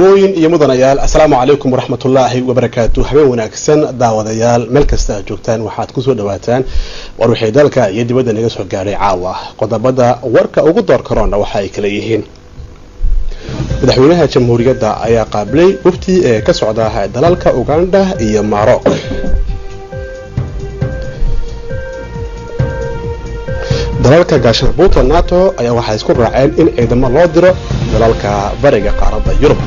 marwooyin iyo mudanayaal assalaamu calaykum waraxmatullaahi wabarakaatuh habeen wanaagsan daawadayaal meel kasta aad joogtaan waxaad ku soo dhawaataan war wixii dalka iyo dibadda naga soo gaaray caawa qodobada warka ugu door karoona waxa ay kala yihiin madaxweynaha jamhuuriyadda ayaa qaabilay wafdi ee ka socda dalalka Uganda iyo Maroc dalalka gaashaanbuurta NATO ayaa waxay isku raaceen in ciidamo loo diro dalalka bariga qaaradda Yurub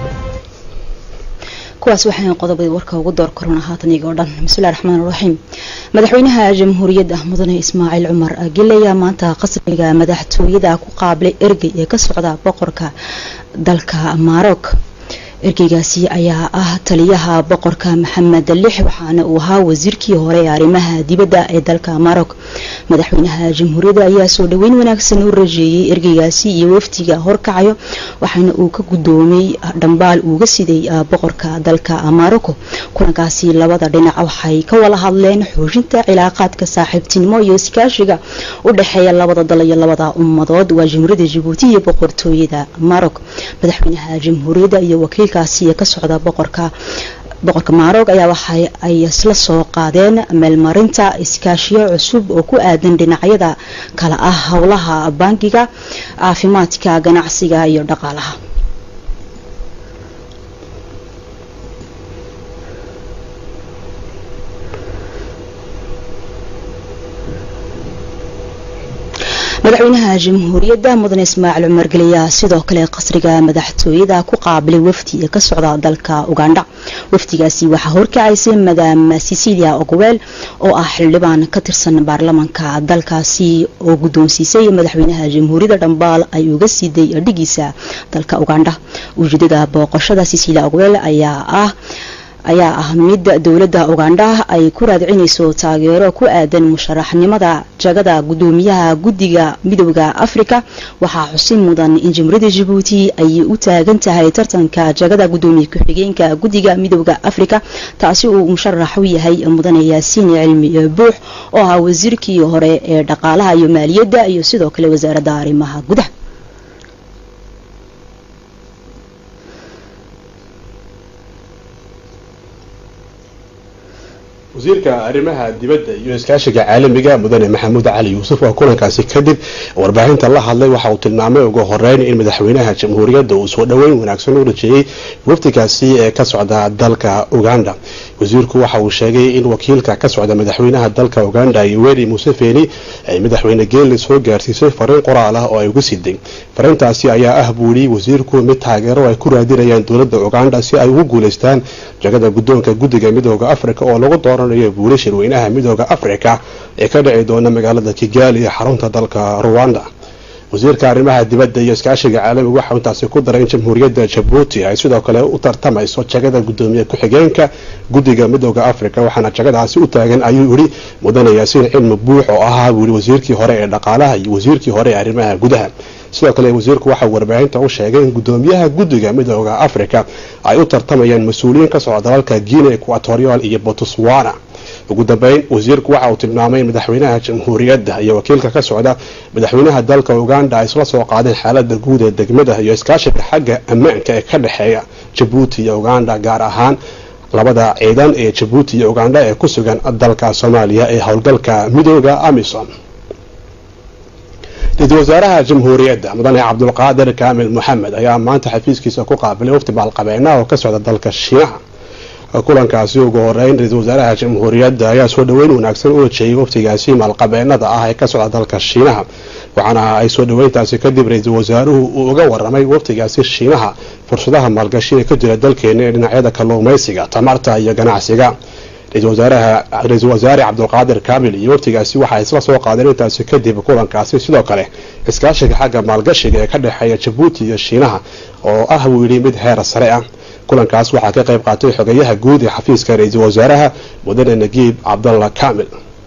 kuwaas waxaan qodobada warka ugu door korona haatan iyaga dhan bismillaahir rahmaanir rahiim madaxweynaha jamhuuriyadda mudane Ismaaciil Cumar Agilaya maanta qasriga madaxtooyada ku qaabilay ergey ee ka socda boqorka dalka Maroc ergeygaasi ayaa ah taliyaha boqorka Maxamed Lix waxaana uu ahaa wasiirkii hore ee arrimaha dibadda ee dalka Maroc madaxweynaha jamhuuriyadda ayaa soo dhaweyn wanaagsan u rajeeyay ergeygaasi iyo waftiga horkacayo waxaana uu ka gudoomay dhambaal uga siday boqorka dalka Maroc kulankaasi labada dhinac waxay ka wada hadleen xoojinta cilaaqaadka saaxiibtinimo iyo iskaashiga u dhaxeeya labada dal iyo labada ummadood waa jamhuuriyadda Djibouti iyo boqortooyada Maroc madaxweynaha jamhuuriyadda iyo wakiil kaasi ka socda boqorka Maroc ayaa waxay ay isla soo qaadeen meelmarinta iskaashiyo cusub oo ku aadan dhinacyada kala ah hawlaha bangiga caafimaadka ganacsiga iyo dhaqaalaha madaxweynaha jamhuuriyadda mudane Ismaaciil Cumar Agilaya sidoo kale qasriga madaxtooyada ku qaabilay wafdi ka socda dalka Uganda wafdigaasi waxa horkacaysay madam Cecilia Ogwel oo ah xildhibaan ka tirsan baarlamaanka dalkaasi oo gudoonsiisay madaxweynaha jamhuuriyadda dhambaal ay uga siiday dhigiisa dalka Uganda ujeedada booqashada Cecilia Ogwel ayaa ah mid dawladda Uganda ay ku raadinayso taageero ku aadan musharaxnimada jagada gudoomiyaha guddiga midowga Afrika waxa xusin mudan in jamhuuriyadda Djibouti ay u taagan tahay tartanka jagada gudoomiye ku-xigeenka guddiga midowga Afrika taasi uu musharax u yahay mudane Yaasiin Cilmi Buux oo ah wasiirkii hore ee dhaqaalaha iyo maaliyadda iyo sidoo kale wasaaradda arrimaha gudaha wasiirka arrimaha dibadda iyo iskaashiga caalamiga mudane Maxamuud Cali Yuusuf oo kulankaasi kadib warbaahinta la hadlay waxa uu tilmaamay ugu horeyn in madaxweynaha jamhuuriyadda uu soo dhaweyn wanaagsan u rajeeyay waftigaasi ee ka socda dalka Uganda wasiirku waxa uu sheegay in wakiilka ka socda madaxweynaha dalka Uganda Yoweri Museveni ay madaxweyne Geele soo gaarsiisay fariin qoraal ah oo ay ugu siday fariintaasi ayaa ah buuli wasiirku mid taageero ay ku raadinayaan dawladda Uganda si ay ugu guuleystaan jagada gudoonka guddiga midowga Afrika oo lagu dooranay buulish shirweynaha midowga Afrika ee ka dhacay doona magaalada Kigali ee xarunta dalka Rwanda wasiirka arrimaha dibadda iyo iskaashiga caalamiga waxa uu taasi ku daray in jamhuuriyadda Djibouti ay sidoo kale u tartamayso jagada gudoomiye ku-xigeenka guddiga midowga Afrika waxaana jagadaasi u taagan ayuu yiri mudane Yaasiin Cilmi Buux oo ahaa wasiirkii hore ee dhaqaalaha iyo wasiirkii hore ee arrimaha gudaha sidoo kale wasiirku waxa uu warbaahinta u sheegay in gudoomiyaha guddiga midowga Afrika ay u tartamayaan mas'uuliyiin ka socda dalalka Guinea Equatorial iyo Botswana ugu dambeyn wasiirku waxa uu tilmaamay madaxweynaha jamhuuriyadda iyo wakiilka ka socda madaxweynaha dalka Uganda ay isla soo qaadeen xaaladda guud ee degmada iyo iskaashiga xagga ammaanka ee ka dhaxeeya Djibouti iyo Uganda gaar ahaan labada ciidan ee Djibouti iyo Uganda ee ku sugan dalka Soomaaliya ee howlgalka midowga AMISOM رئيس وزراء جمهورية مدن عبد القادر كامل محمد أيام ما أنت حفيز كيس أكو قابل وقت بالقبائنا وكسر ذلك الشيعة كلن كاسيو جورين رئيس وزراء جمهورية أيام سودوين ونكسر وشيء وقت جاسيم القبائنا ذا هاي كسر ذلك الشيعة وعنا أي سودوين تاسي كدب رئيس وزراء وجور رمي وقت جاسي الشيعة فرصتها مالقشين كدر ذلك إن عيدا كلو ميسجا تمرتا يجنع سجا رئيس وزراء عبد القادر كامل يوتيغاسي waxa isla soo qaadeen intaasi kadib kulankaasi sidoo kale iskaashiga xagga maalgashiga ee ka dhaxeeya Djibouti iyo Shiinaha oo ah wiili mid heer sare ah kulankaas waxa ka qayb qaatay xogayaha guud ee xafiiska ra'iisul wasaaraha mudane Nagiib Abdullah Kamil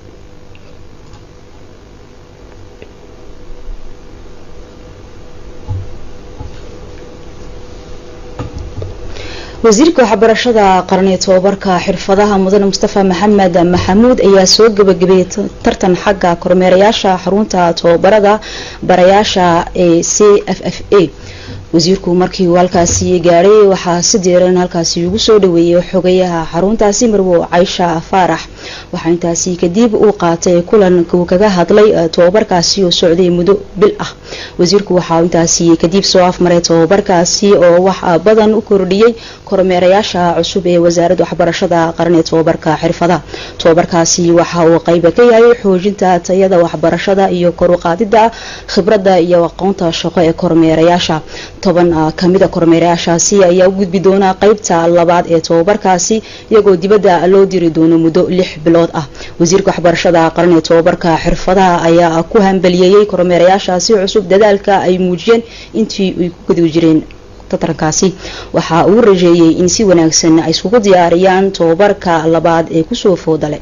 wasiirka waxbarashada qarniga tababarka xirfadaha mudane Mustafa Maxamed Maxamuud ayaa soo gabagabay tartan xagga kormeerayaasha xarunta tababarada barayaasha ee CFFA wasiirku markii uu halkaasi gaaray waxaa si diiran halkaasi ugu soo dhaweeyay xogayaha xaruntaasi Marwo Caysha Faarax waxa intaasi kadib uu qaatay kulan uu kaga hadlay tababarkaasi oo socday muddo bil ah wasiirku waxa intaasi kadib soo afmaray tababarkaasi oo wax badan u kordhiyay kormeerayaasha cusub ee wasaaradda waxbarashada qaran ee tababarkaasi waxa uu qayb ka yahay xoojinta tayada waxbarashada iyo kor u qaadida khibradda iyo aqoonta shaqo ee kormeerayaasha 10 kamida kormeerayaashaasi ayaa u gudbi doona qaybta labaad ee tababarkaasi iyagoo dibadda loo diri doono muddo 6 bilood ah wasiirka waxbarashada qaran ee tababarka xirfadaha ayaa ku hambaliyay kormeerayaashaasi cusub dadaalka ay muujiyeen intii ay ku guda jireen tarankaasi waxa uu rajeeyay in si wanaagsan ay isku diyaariyaan tababarka labaad ee ku soo foodale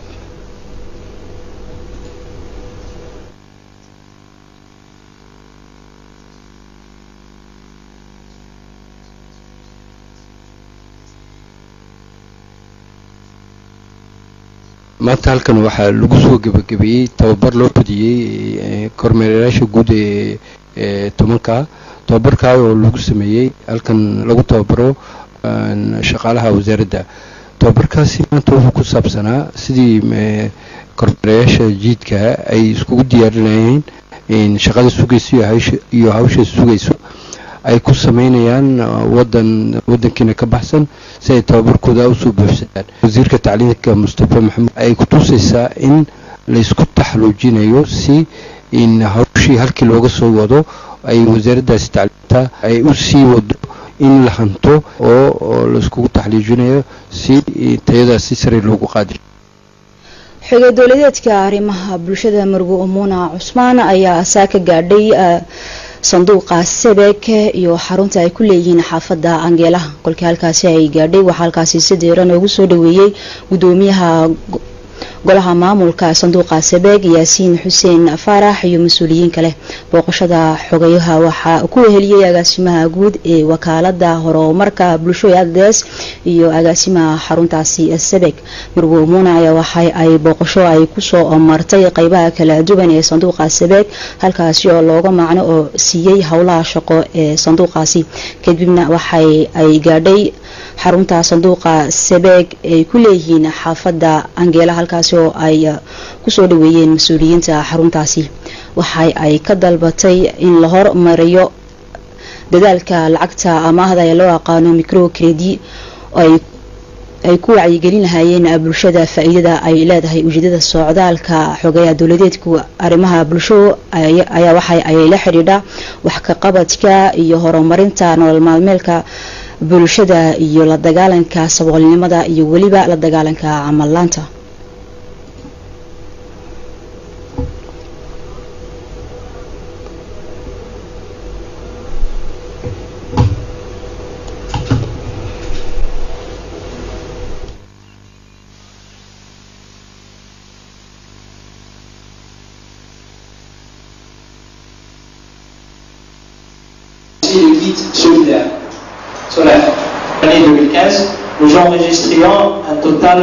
maanta halkan waxaa lagu soo gabagabeeyay tababar loo fudiyay kormeerayaasha guud ee tobanka tababarka oo lagu sameeyay halkan lagu tababaro shaqaalaha wasaaradda tababarkaasi maanta wuxuu ku saabsanaa sidii kormeerayaasha jiidka ay isku diyaarinayeen in shaqada sugayso iyo hawsha sugayso ay ku sameynayaan wadankiina ka baxsan si ay tababarkooda u soo buuxsadaan wasiirka tacliinta Mustafa Maxamed ay ku tusaysaa in la isku taxluujinayo si in hawshii halkii looga soo wado ay wasaaraddaasi tacliinta ay u sii wado in la hanto oo la isku taxluujinayo si tayadaasi sare loogu qaadi xogaha dawladeedka arrimaha bulshada Marwo Umuna Cusmaan ayaa asaaka gaadhay sanduuqa Sebek iyo xarunta ay ku leeyihiin xaafadda Angela kolkii halkaasi ay gaadhay waxa halkaasi si diiran ugu soo dhaweeyay gudoomiyaha golaha maamulka sanduuqa Sebek Yaasiin Xuseen Faarax iyo mas'uuliyiin kale booqashada xogayaha waxa ku weheliyay agaasimaha guud ee wakaaladda horumarka bulshada iyo agaasimaha xaruntaasi Sebek Marwo Umuna ayaa waxa ay booqasho ay ku soo martay qaybaha kala duwan ee sanduuqa Sebek halkaasi oo looga macno oo siiyay hawlaha shaqo ee sanduuqaasi kadibna waxa ay gaadhay xarunta sanduuqa Sebek ay ku leeyihiin xaafadda Angela halkaasi oo ay ku soo dhaweeyeen mas'uuliyiinta xaruntaasi waxa ay ka dalbatay in la hormariyo dadaalka lacagta amaahda ee loo yaqaan micro credit ay ku wacyigelin lahaayeen bulshada faa'iidada ay leedahay ujeedada socdaalka xogaha dawladeedku arrimaha bulshada ayaa waxa ay la xiriirtaa wax ka qabadka iyo horumarinta nolol maalmeedka bulshada iyo la dagaalanka saboolnimada iyo waliba la dagaalanka amal laanta le kit solaire. L'année 2015, nous enregistrions un total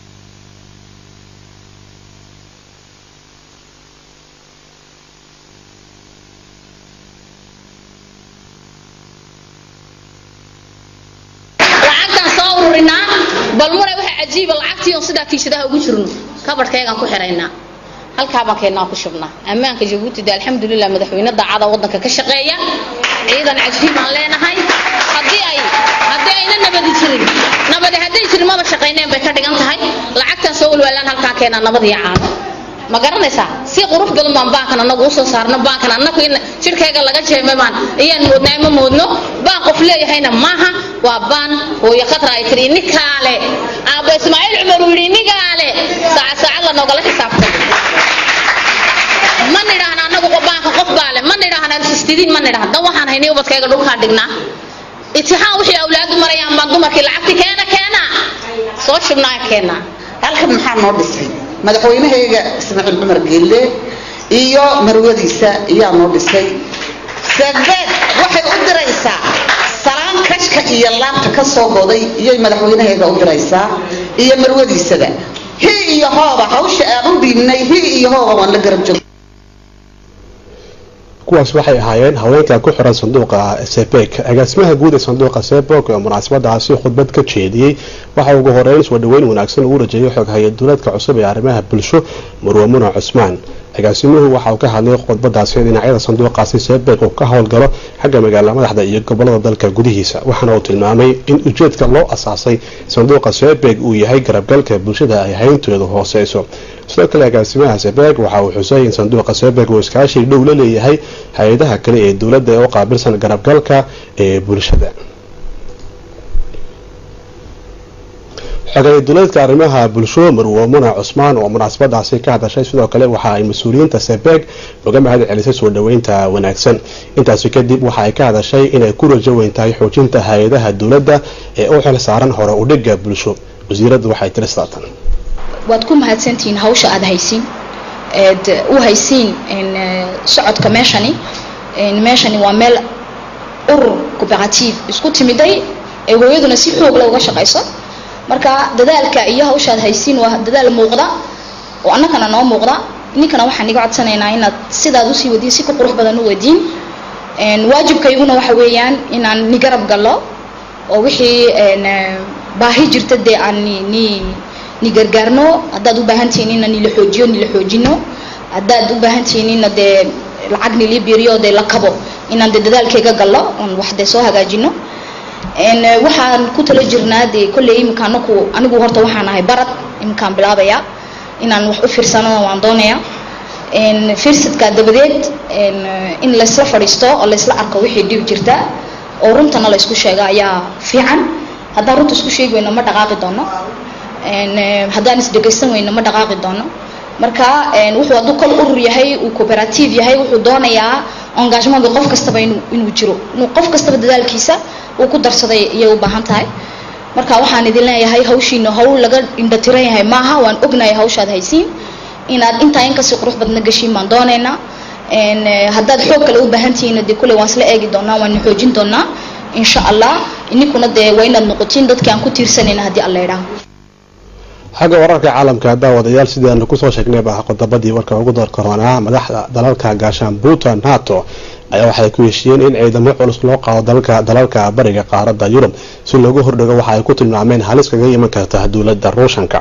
عجيب العكتي وصدق كيشده وجرنا كبر كيان كحرينا halka baan keenaa ku shubnaa ammaanka Djibouti alxamdu lillaah madaxweynaha daacada wadanka ka shaqeeya ciidan cajiib aan leenahay hadii ayna nabad jirin ma shaqeyneen bay ka dhigan tahay lacagtan soo walaalaan halka keenaa nabad iyo caan ma garanaysaa si qurux badan baan baankan anagu soo saarna baankan anagu in shirkayga laga jeemay baan iyaan moodno baan qof leeyahayna maaha waa baan hooyo khatra ay tiri nikaale aaba Ismaaciil Umar wiri nikaale saaca la nogala xisaabtay man nidhaahna anagu baanka qof baale man nidhaahna sistidin man nidhaahna waxaan haynay ubadkayga dhulka dhignaa itixaan wixii awlaadu marayaan baan dumarkii lacagti keena soo shubnaa keena halkan maxaa noo dhisay madaxweynahayga Ismaaciil Umar Geelle iyo marwadiisa ayaa noo dhisay Sebek waxay u diraysaa salaan kashka iyo laabta ka soo goday iyo madaxweynahayga u diraysaa iyo marwadiisada iyo hooba hawsha aan u dhiibnay iyo hooba waan la garab joog kuwaas waxay ahaayeen haweenka ku xiran sanduuqa sepec. agaasimaha guud ee sanduuqa sepec oo munaasabadaasi khudbad ka jeediyey waxa ugu horeyn soo dhaweyn wanaagsan ugu rajeeyay xoghaye dowladka cusub ee arrimaha bulsho Marwo Muna Cusmaan. agaasimuhu waxa uu ka hadlay khudbadaasi dhinacyada sanduuqaasi sepec oo ka howlgalo xagga magaalada madaxda iyo gobolada dalka gudihiisa, waxaana uu tilmaamay in ujeedka loo asaasay sanduuqa sepec uu yahay garabgalka bulshada ay hayntooda hooseyso. sidoo kale agaasimaha sepec waxa uu xusay in sanduuqa sepec uu iskaashi dhow la leeyahay hay'adaha kale ee dowladda ee u qaabilsan garabgalka ee bulshada. xoghaye dowladka arrimaha bulsho Marwo Muna Cusmaan oo munaasabadaasi ka hadashay sidoo kale waxa ay mas'uuliyiinta sepec uga mahad celisay soo dhaweynta wanaagsan. intaasi kadib waxa ay ka hadashay inay ku rajo weyn tahay xoojinta hay'adaha dowladda ee u xil saaran hore u dhigga bulsho. wasiiradu waxay tiristaatan waad ku mahadsantihiin hawsha aad haysiin u haysiin in socodka meeshani waa meel urur cooperative isku timiday ee hooyaduna si xoog leh uga shaqeyso. marka dadaalka iyo hawsha aad haysiin waa dadaal muuqda oo annagana noo muuqda. ninkana waxaan iga codsanaynaa inaad sidaad u sii wadiin si ka qurux badan u wadiin. waajibkayguna waxa weeyaan inaan ni garab gallo oo wixii baahi jirta dee aan ni gargaarno. haddaad u baahan tihiin in la xoojino, haddaad u baahan tihiin in dee lacag nili biiriyo dee la kabo inaan dee dadaalkayga gallo oon wax dee soo hagaajino. waxaan ku tala jirnaa dee kolley imika anigu horta waxaan ahay barad iminkaan bilaabaya inaan wax u fiirsano waan doonaya. fiirsadka dabadeed in laysla fadhiisto oo laysla arko wixii dhib jirta oo runtana la isku sheega ayaa fiican. haddaan runta isku sheegi weyno ma dhaqaaqi doono, haddaan isdhegaysan weyno ma dhaqaaqi doono. marka wuxuu hadduu kol urur yahay uu cooperative yahay wuxuu doonayaa engagementka qof kastaba inuu jiro, inuu qof kastaba dadaalkiisa uu ku darsaday iyay u baahan tahay. marka waxaan idin leeyahay hawshiina hawl laga indhatiran yahay maaha. waan ognahay hawshaad haysiin inaad intaa in kasii qurux badna gashiin baan doonaynaa. haddaad xoog kale u baahan tihiin dee kulley waan isla eegi doonaa, waan xoojin doonaa insha allah. ininkuna dee waa inaad noqotiin dadkii aan ku tiirsanayna haddii alla idhaaho. xagga wararka caalamka daawadayaal sidaanu kusoo sheegnayba qodobadii warka ugu door koronaa madaxda dalalka gaashaanbuurta NATO ayaa waxay ku heshiiyeen in ciidamo culus loo qaado dalalka bariga qaaradda Yurub si loogu hordhago waxa ay ku tilmaameen halis kaga iman karta dowladda Ruushka.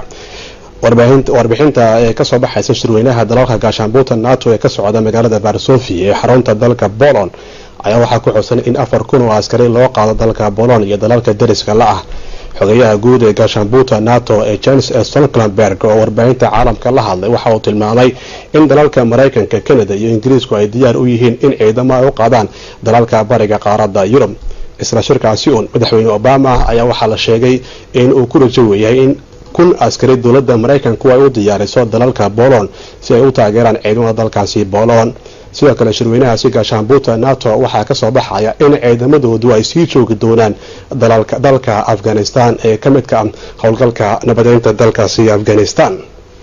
warbixinta ee ka soo baxaysa shirweynaha dalalka gaashaanbuurta NATO ee ka socda magaalada Varsovia ee xarunta dalka Poland ayaa waxaa ku xusan in 4,000 oo askari loo qaado dalka Poland iyo dalalka deriska la ah. xogayaha guud ee gaashaanbuurta NATO ee Jens Stoltenberg oo warbaahinta caalamka la hadlay waxa uu tilmaamay in dalalka Mareykanka, Canada iyo Ingiriisku ay diyaar u yihiin in ciidamo ay u qaadaan dalalka bariga qaaradda Yurub. isla shirkaasi madaxweyne Obama ayaa waxaa la sheegay in uu ku rajo weeyahay in 1,000 askari dowladda Mareykanku ay u diyaariso dalalka Poland si ay u taageeraan ciidamada dalkaasi Poland. sidoo kale shirweynahaasi gaashaanbuurta NATO waxaa ka soo baxaya in ciidamadoodu ay sii joogi doonaan dalka Afghanistan ee ka midka ah howlgalka nabadeynta dalkaasi Afghanistan.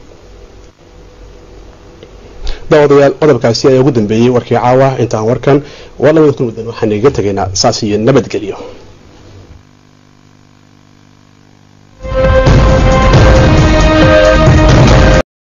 daawadayaal qodobkaasi ayaa ugu dambeeyay warkii caawa. intaan warkan walaal waxaan iga tagaynaa saasi nabadgelyo.